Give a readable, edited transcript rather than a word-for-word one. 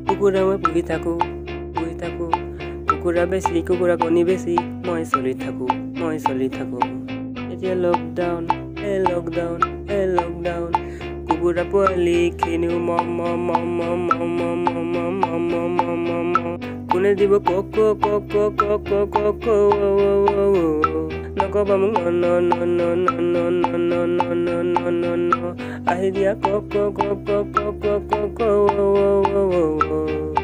কুকুৰা মই পুহি থাকোঁ কুকুৰা বেছি কুকুৰা কণী বেছি মই চলি থাকোঁ এতিয়া লকডাউন কুকুৰা পোৱালিখিনিও কোনে দিব কক নকবা মোক আহি দিয়া কক